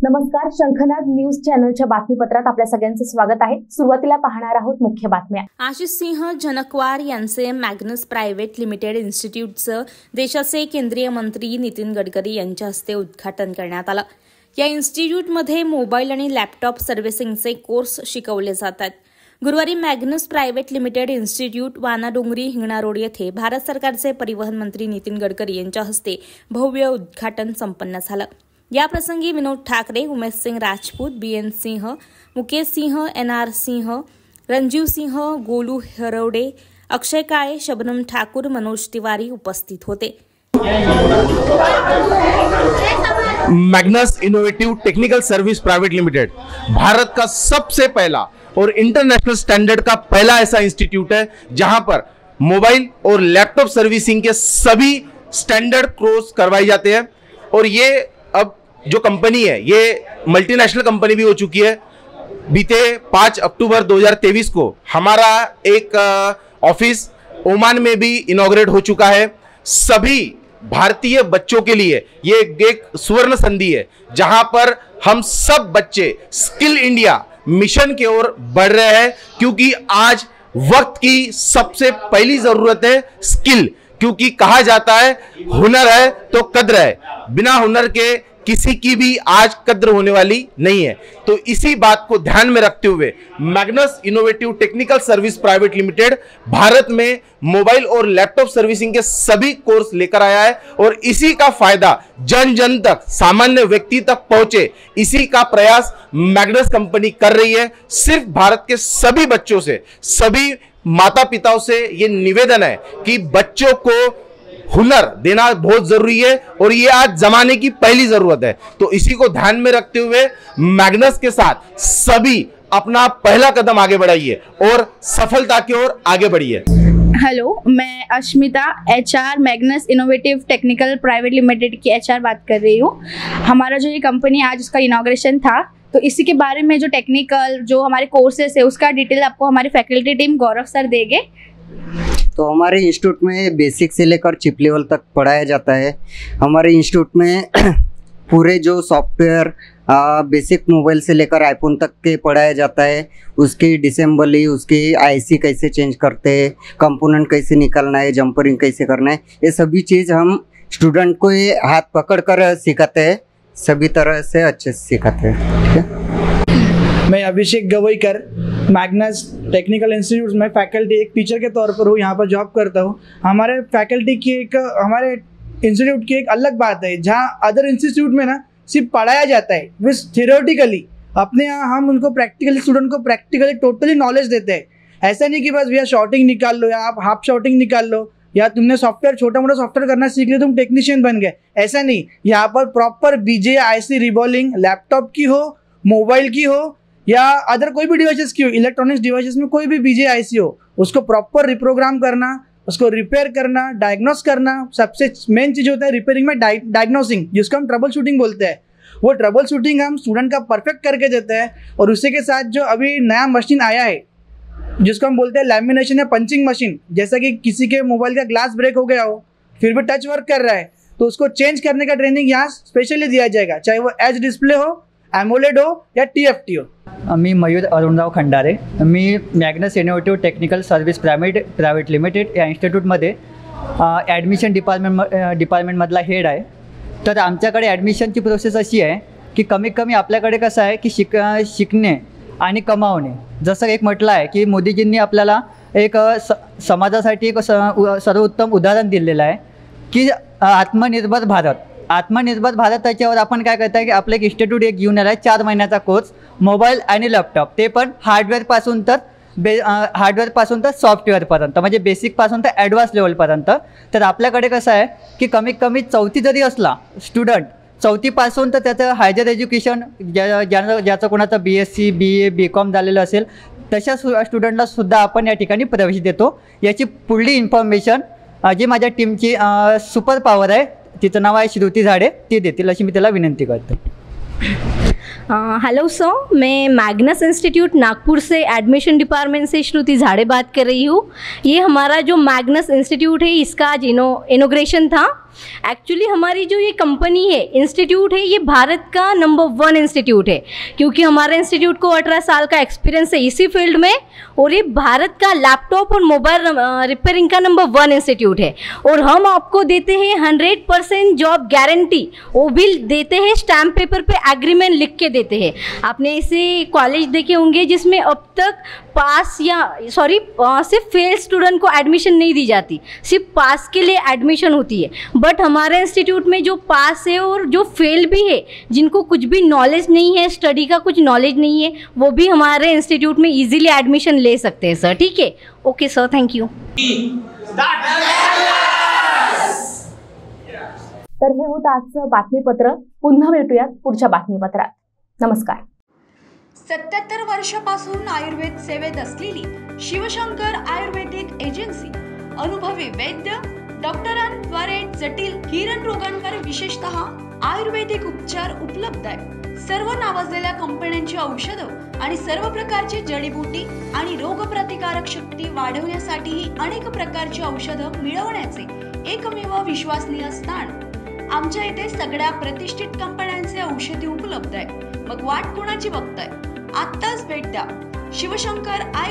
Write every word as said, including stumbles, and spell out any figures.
नमस्कार, शंखनाद न्यूज चॅनलच्या बातमीपत्रात आपल्या सगळ्यांचं स्वागत आहे। सुरुवातीला पाहणार आहोत मुख्य बातम्या। आशिष सिंह जनकवार यांचे मॅग्नस प्रायव्हेट लिमिटेड इन्स्टिट्यूटचं देशाचे केंद्रीय मंत्री नितीन गडकरी यांच्या हस्ते उद्घाटन करण्यात आलं। या इन्स्टिट्यूटमध्ये मोबाईल आणि लॅपटॉप सर्व्हिसिंगचे कोर्स शिकवले जातात। गुरुवारी Magnus private limited institute Wanadongri Hingna road येथे भारत सरकारचे परिवहन मंत्री नितीन गडकरी यांच्या हस्ते भव्य उद्घाटन संपन्न झालं। या प्रसंगी Vinod Thakre, Umesh Singh Rajput, B N Singh, Mukesh Singh, N R Singh, Ranjeev Singh, Golu Harwade, Akshay Kale, Shabnam Thakur, Manoj Tiwari उपस्थित होते। Magnus innovative technical service private limited Bharat का सबसे पहला और इंटरनेशनल स्टैंडर्ड का पहला ऐसा इंस्टीट्यूट है जहां पर मोबाइल और लैपटॉप सर्विसिंग के सभी स्टैंडर्ड कोर्स करवाए जाते हैं। और ये अब जो कंपनी है ये मल्टीनेशनल कंपनी भी हो चुकी है। बीते पाँच अक्टूबर दो हज़ार तेईस को हमारा एक ऑफिस ओमान में भी इनॉग्रेट हो चुका है। सभी भारतीय बच्चों के लिए ये एक सुवर्ण संधि है जहां पर हम सब बच्चे स्किल इंडिया मिशन की ओर बढ़ रहे हैं, क्योंकि आज वक्त की सबसे पहली जरूरत है स्किल। क्योंकि कहा जाता है हुनर है तो कद्र है, बिना हुनर के किसी की भी आज कद्र होने वाली नहीं है। तो इसी बात को ध्यान में रखते हुए Magnus innovative technical service private limited Bharat में मोबाइल और लैपटॉप सर्विसिंग के सभी कोर्स लेकर आया है और इसी का फायदा जन जन तक, सामान्य व्यक्ति तक पहुंचे, इसी का प्रयास मैग्नस कंपनी कर रही है। सिर्फ भारत के सभी बच्चों से, सभी माता पिताओं से ये निवेदन है कि बच्चों को हुनर देना बहुत जरूरी है और ये आज जमाने की पहली जरूरत है। तो इसी को ध्यान में रखते हुए मैग्नस के साथ सभी अपना पहला कदम आगे बढ़ाइए और सफलता की ओर आगे बढ़िए। हेलो, मैं Ashmita HR Magnus innovative technical private limited की एचआर बात कर रही हूँ। हमारा जो ये कंपनी आज उसका इनॉग्रेशन था, तो इसी के बारे में जो टेक्निकल जो हमारे कोर्सेस है उसका डिटेल आपको हमारी फैकल्टी टीम गौरव सर देंगे। तो हमारे इंस्टीट्यूट में बेसिक से लेकर चिप लेवल तक पढ़ाया जाता है। हमारे इंस्टीट्यूट में पूरे जो सॉफ्टवेयर बेसिक मोबाइल से लेकर आईफोन तक के पढ़ाया जाता है। उसकी डिसेंबली, उसकी आईसी कैसे चेंज करते हैं, कंपोनेंट कैसे निकालना है, जंपरिंग कैसे करना है, ये सभी चीज़ हम स्टूडेंट को ये हाथ पकड़ कर सिखाते हैं। सभी तरह से अच्छे से सिखाते हैं। ठीक है। मैं Abhishek Gawaikar Magnus technical institute में फैकल्टी एक टीचर के तौर पर हूँ, यहाँ पर जॉब करता हूँ। हमारे फैकल्टी की एक हमारे इंस्टीट्यूट की एक अलग बात है, जहाँ अदर इंस्टीट्यूट में ना सिर्फ पढ़ाया जाता है विथ थियोरेटिकली, अपने यहाँ हम उनको प्रैक्टिकली स्टूडेंट को प्रैक्टिकली टोटली नॉलेज देते हैं। ऐसा नहीं कि बस भैया शॉर्टिंग निकाल लो या आप हाफ शॉर्टिंग निकाल लो या तुमने सॉफ्टवेयर छोटा मोटा सॉफ्टवेयर करना सीख लिया तुम टेक्नीशियन बन गए, ऐसा नहीं। यहाँ पर proper B J IC reballing laptop की हो, मोबाइल की हो या अदर कोई भी डिवाइसेस की हो, इलेक्ट्रॉनिक्स डिवाइसेस में कोई भी बीजे आईसी हो, उसको प्रॉपर रिप्रोग्राम करना, उसको रिपेयर करना, डायग्नोस करना। सबसे मेन चीज़ होता है रिपेयरिंग में डायग्नोसिंग, जिसको हम ट्रबल शूटिंग बोलते हैं। वो ट्रबल शूटिंग हम स्टूडेंट का परफेक्ट करके देते हैं। और उसी के साथ जो अभी नया मशीन आया है जिसको हम बोलते हैं लैमिनेशन या पंचिंग मशीन, जैसा कि किसी के मोबाइल का ग्लास ब्रेक हो गया हो फिर भी टच वर्क कर रहा है तो उसको चेंज करने का ट्रेनिंग यहाँ स्पेशली दिया जाएगा, चाहे वो एच डिस्प्ले हो, एमोलेड हो या टी एफ टी हो। मी मयूर अरुणराव खंडारे, मी Magnus innovative technical service private private limited या इन्स्टिट्यूटमध्ये ॲडमिशन डिपार्टमेंट डिपार्टमेंटमधला हेड आहे। तर आमच्याकडे ॲडमिशनची प्रोसेस अशी आहे की कमीत कमी आपल्याकडे कसं आहे की शिक शिकणे आणि कमावणे, जसं एक म्हटलं आहे की मोदीजींनी आपल्याला एक स समाजासाठी एक सर्वोत्तम उदाहरण दिलेलं आहे की आत्मनिर्भर भारत। आत्मनिर्भर भारत त्याच्यावर आपण काय करताय की आपलं एक इन्स्टिट्यूट एक घेऊन आला आहे, चार महिन्याचा कोर्स, मोबाईल आणि लॅपटॉप, ते पण हार्डवेअरपासून तर बे हार्डवेअरपासून तर सॉफ्टवेअरपर्यंत, म्हणजे बेसिकपासून तर ॲडव्हान्स लेवलपर्यंत। तर आपल्याकडे कसं आहे की कमीत कमी चौथी जरी असला स्टुडंट, चौथीपासून तर त्याचं हायर एज्युकेशन ज्या ज्या ज्याचं कोणाचं B S C, B A, B com झालेलं असेल तशा सु स्टुडंटला सुद्धा आपण या ठिकाणी प्रवेश देतो। याची पुढली इन्फॉर्मेशन जी माझ्या टीमची सुपर पॉवर आहे, तिचं नाव आहे श्रुती झाडे, ती देतील अशी मी त्याला विनंती करतो। हेलो सर, मैं मैग्नस इंस्टीट्यूट नागपुर से एडमिशन डिपार्टमेंट से श्रुति झाड़े बात कर रही हूँ। ये हमारा जो मैग्नस इंस्टीट्यूट है इसका आज इनो इनोग्रेशन था। एक्चुअली हमारी जो ये कंपनी है, इंस्टीट्यूट है, ये भारत का नंबर वन इंस्टीट्यूट है, क्योंकि हमारे इंस्टीट्यूट को अठारह साल का एक्सपीरियंस है इसी फील्ड में, और ये भारत का लैपटॉप और मोबाइल रिपेयरिंग का नंबर वन इंस्टीट्यूट है। और हम आपको देते हैं हंड्रेड परसेंट जॉब गारंटी, वो भी देते हैं स्टैम्प पेपर पे एग्रीमेंट लिख के देते हैं। आपने ऐसे कॉलेज देखे होंगे जिसमें अब तक पास या सॉरी सिर्फ फेल स्टूडेंट को एडमिशन नहीं दी जाती, सिर्फ पास के लिए एडमिशन होती है। बट हमारे इंस्टीट्यूट में जो पास है और जो फेल भी है, जिनको कुछ भी नॉलेज नहीं है, स्टडी का कुछ नॉलेज नहीं है, वो भी हमारे इंस्टीट्यूट में इजीली एडमिशन ले सकते हैं सर। ठीक है, ओके सर, थँक यू। तर हे होतं आजचं बातमीपत्र। पुन्हा भेटूयात पुढच्या बातमीपत्रात। नमस्कार। सत्याहत्तर वर्षापासून आयुर्वेद सेवेत असलेली शिवशंकर आयुर्वेदिक एजन्सी अनुभवी वैद्य डॉक्टरांद्वारे जटिल हिरण रोगांवर विशेषतः आयुर्वेदिक उपचार उपलब्ध आहे। सर्व नावाजलेल्या कंपन्यांची औषधं आणि सर्व प्रकारची जडीबुटी आणि रोगप्रतिकारक शक्ती वाढवण्यासाठी अनेक प्रकारची औषधं मिळवण्याचे एकमेव विश्वसनीय स्थान। आमच्या इथे सगळ्या प्रतिष्ठित कंपन्यांचे औषधी उपलब्ध आहे। मग वाट कोणाची बघताय? आत्ताच भेट द्या शिवशंकर आय